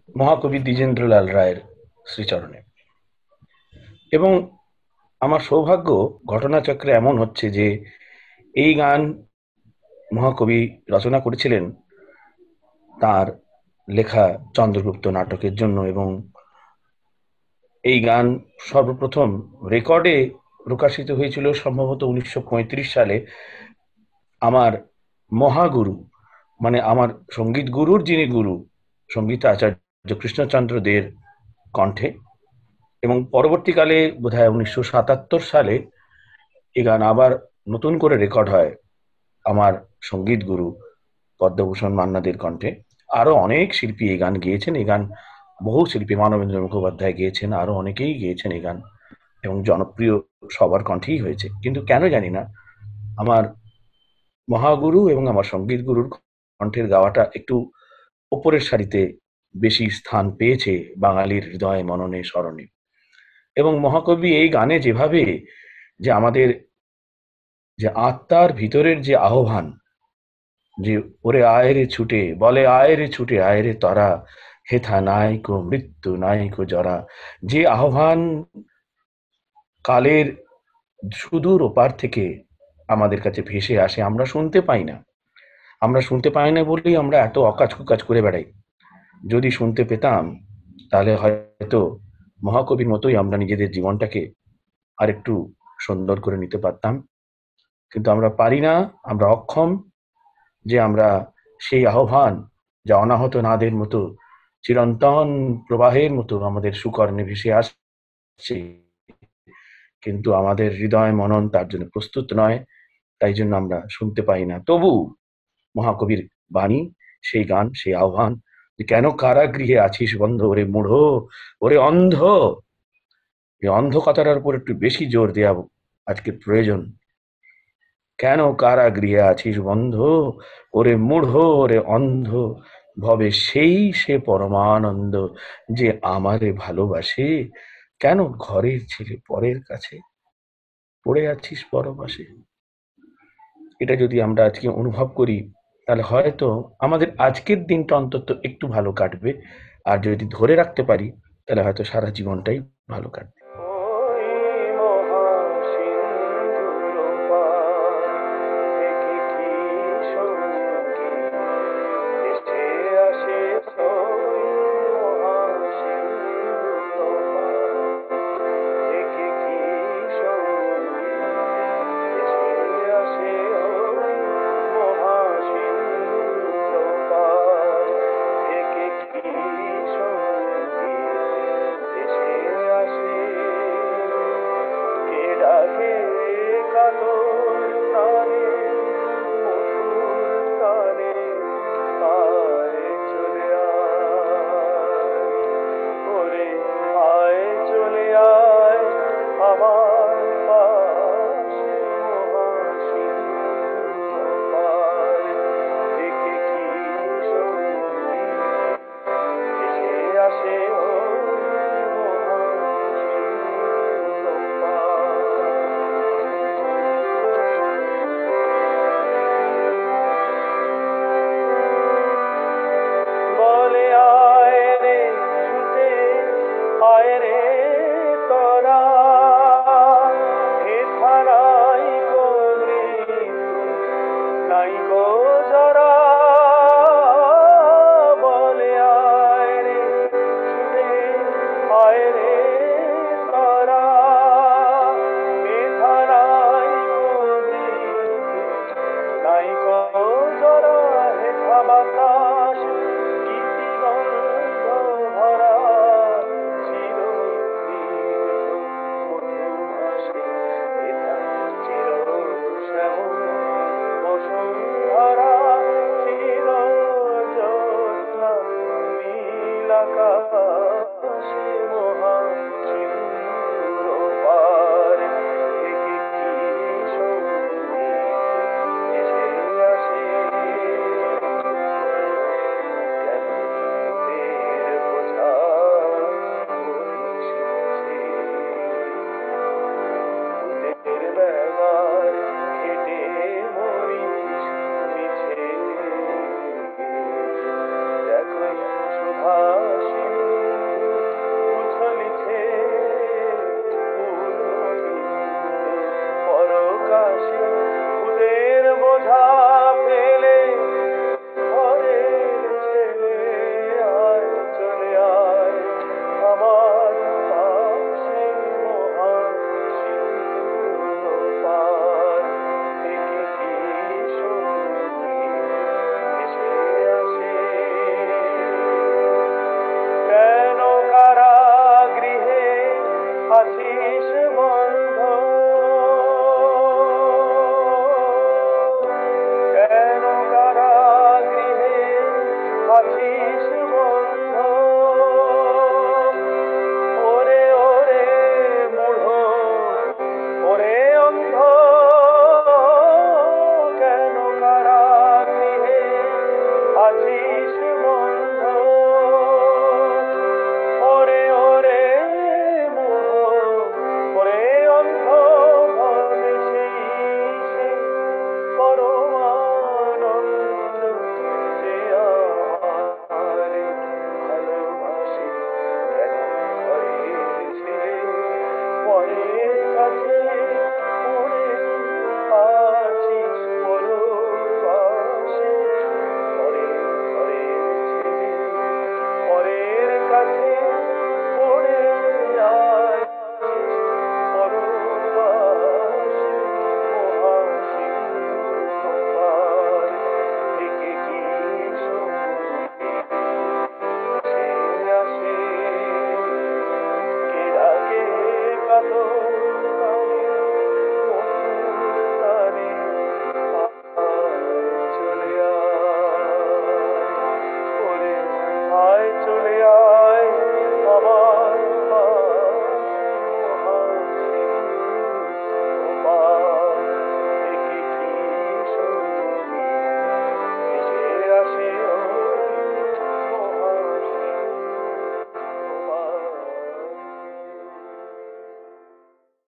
মহাকবি দ্বিজেন্দ্রলাল রায়ের শ্রীচরণে। এবং আমার সৌভাগ্য, ঘটনাচক্রে এমন হচ্ছে যে এই গান মহাকবি রচনা করেছিলেন তার লেখা চন্দ্রগুপ্ত নাটকের জন্য। এবং এই গান সর্বপ্রথম রেকর্ডে প্রকাশিত হয়েছিল সম্ভবত 1935 সালে। আমার মহাগুরু, মানে আমার সঙ্গীত গুরুর যিনি গুরু, সঙ্গীত আচার্য কৃষ্ণচন্দ্র দের কণ্ঠে। এবং পরবর্তীকালে বোধহয় 1977 সালে এই গান আবার নতুন করে রেকর্ড হয় আমার সঙ্গীত গুরু পদ্মভূষণ মান্নাদের কণ্ঠে। আরো অনেক শিল্পী এই গান গেয়েছেন। এই গান বহু শিল্পী, মানবেন্দ্র মুখোপাধ্যায় গেয়েছেন, আরো অনেকেই গেয়েছেন এই গান, এবং জনপ্রিয় সবার কণ্ঠেই হয়েছে। কিন্তু কেন জানি না আমার মহাগুরু এবং আমার সঙ্গীত গুরুর কণ্ঠের গাওয়াটা একটু ওপরের সারিতে বেশি স্থান পেয়েছে বাঙালির হৃদয়ে, মননে, স্মরণে। এবং মহাকবি এই গানে যেভাবে যে আমাদের যে আত্মার ভিতরের যে আহ্বান, যে ওরে আয় রে ছুটে, বলে আয় রে ছুটে, আয় রে তরা, হেথা নাইকো মৃত্যু নাইকো জরা, যে আহ্বান কালের সুদূর ওপার থেকে আমাদের কাছে ভেসে আসে, আমরা শুনতে পাই না। আমরা শুনতে পাই না বলেই আমরা এত অকাজ কুকাজ করে বেড়াই। যদি শুনতে পেতাম তাহলে হয়তো মহাকবির মতোই আমরা নিজেদের জীবনটাকে আরেকটু সুন্দর করে নিতে পারতাম। কিন্তু আমরা পারি না, আমরা অক্ষম। যে আমরা সেই আহ্বান, যা অনাহত নাদের মতো চিরন্তন প্রবাহের মতো আমাদের সুকর্ণে ভেসে আসছে, কিন্তু আমাদের হৃদয় মনন তার জন্য প্রস্তুত নয়। তাই জন্য আমরা শুনতে পাই না। তবু মহাকবির বাণী, সেই গান, সেই আহ্বান, যে কেন কারাগৃহে আছিস বন্ধ, ওরে মূঢ়, ওরে অন্ধ। এই অন্ধ কথাটার উপর একটু বেশি জোর দেওয়া আজকের প্রয়োজন। কেন কারাগৃহে আছিস বন্ধ, ওরে মূঢ়, ওরে অন্ধ, ভবে সেই সে পরমানন্দ, যে আমারে ভালোবাসে। কেন ঘরের ছেলে পরের কাছে পড়ে আছিস পরবাসে। এটা যদি আমরা আজকে অনুভব করি, তাহলে হয়তো আমাদের আজকের দিনটা অন্তত একটু ভালো কাটবে। আর যদি ধরে রাখতে পারি, তাহলে হয়তো সারা জীবনটাই ভালো কাটবে। ওই মহাসিন্ধুর পার থেকে কি সঙ্গী ভেসে আসে, ওই মহাসিন্ধুর পার থেকে কি সঙ্গী ভেসে আসে, ওই মহাসিন্ধুর পার থেকে কি সঙ্গী ভেসে আসে। কে ডাকে কাতর প্রাণে মধুর গানে, আয় চলে আয়, ওরে আয় চলে আয় আমার পাশে, মহাসিন্ধু পার থেকে কি সঙ্গী ভেসে আসে, ওই মহাসিন্ধু বলে আয় রে ছুটে, আয় রে তরা, হেথা নাই গো মৃত্যু নাই গো জরা। বলে আয় রে ছুটে, আয় রে তরা, হেথা নাই গো মৃত্যু নাই গো জরা। হেথা বাতাস গীতিগন্ধ ভরা, চির স্নিগ্ধ মধুমাসে, হেথা চির শ্যামল বসুন্ধরা, চির জ্যোৎস্না নীল আকাশে।